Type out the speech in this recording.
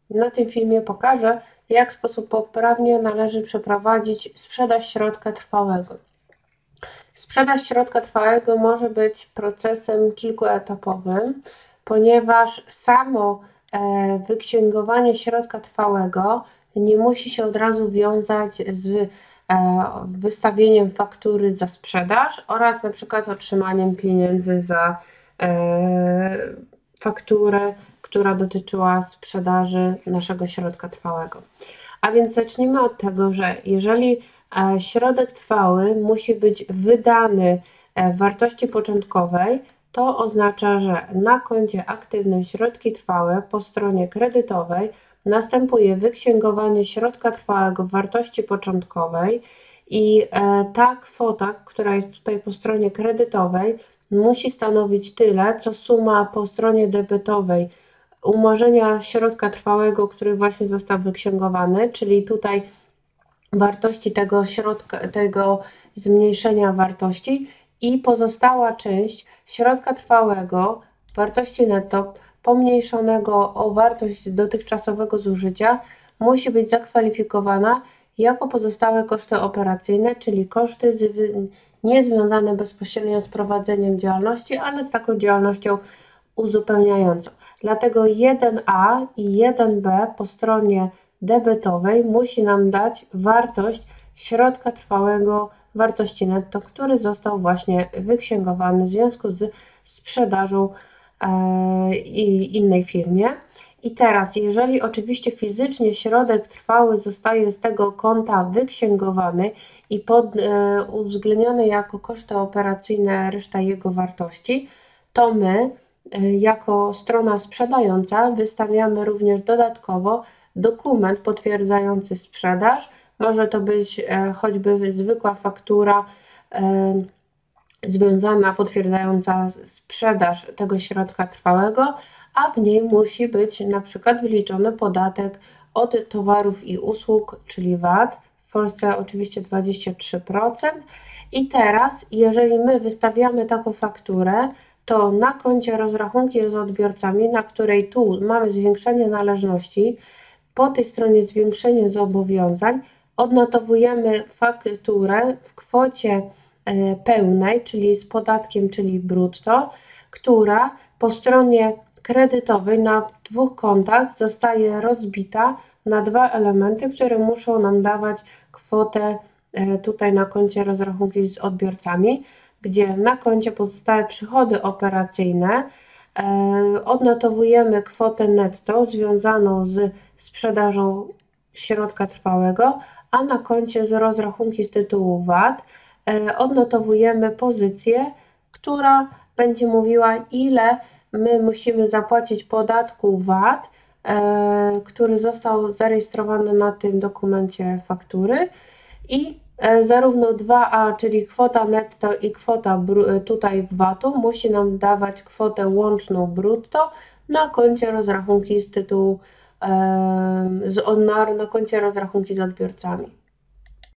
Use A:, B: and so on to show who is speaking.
A: Na tym filmie pokażę, jak w sposób poprawnie należy przeprowadzić sprzedaż środka trwałego. Sprzedaż środka trwałego może być procesem kilkuetapowym, ponieważ samo wyksięgowanie środka trwałego nie musi się od razu wiązać z wystawieniem faktury za sprzedaż oraz na przykład otrzymaniem pieniędzy za fakturę, która dotyczyła sprzedaży naszego środka trwałego. A więc zacznijmy od tego, że jeżeli środek trwały musi być wydany w wartości początkowej, to oznacza, że na koncie aktywnym środki trwałe po stronie kredytowej następuje wyksięgowanie środka trwałego w wartości początkowej i ta kwota, która jest tutaj po stronie kredytowej, musi stanowić tyle, co suma po stronie debetowej umorzenia środka trwałego, który właśnie został wyksięgowany, czyli tutaj wartości tego środka, tego zmniejszenia wartości, i pozostała część środka trwałego wartości netto pomniejszonego o wartość dotychczasowego zużycia musi być zakwalifikowana jako pozostałe koszty operacyjne, czyli koszty niezwiązane bezpośrednio z prowadzeniem działalności, ale z taką działalnością uzupełniającą. Dlatego 1A i 1B po stronie debetowej musi nam dać wartość środka trwałego wartości netto, który został właśnie wyksięgowany w związku z sprzedażą innej firmie. I teraz, jeżeli oczywiście fizycznie środek trwały zostaje z tego konta wyksięgowany i uwzględniony jako koszty operacyjne reszta jego wartości, to my jako strona sprzedająca wystawiamy również dodatkowo dokument potwierdzający sprzedaż. Może to być choćby zwykła faktura związana, potwierdzająca sprzedaż tego środka trwałego, a w niej musi być na przykład wyliczony podatek od towarów i usług, czyli VAT, w Polsce oczywiście 23%. I teraz, jeżeli my wystawiamy taką fakturę, to na koncie rozrachunki z odbiorcami, na której tu mamy zwiększenie należności, po tej stronie zwiększenie zobowiązań, odnotowujemy fakturę w kwocie pełnej, czyli z podatkiem, czyli brutto, która po stronie kredytowej na dwóch kontach zostaje rozbita na dwa elementy, które muszą nam dawać kwotę tutaj na koncie rozrachunki z odbiorcami, gdzie na koncie pozostałe przychody operacyjne odnotowujemy kwotę netto związaną z sprzedażą środka trwałego, a na koncie z rozrachunki z tytułu VAT odnotowujemy pozycję, która będzie mówiła, ile my musimy zapłacić podatku VAT, który został zarejestrowany na tym dokumencie faktury, i zarówno 2A, czyli kwota netto, i kwota tutaj VAT-u musi nam dawać kwotę łączną brutto na koncie rozrachunki z tytułu na koncie rozrachunki z odbiorcami.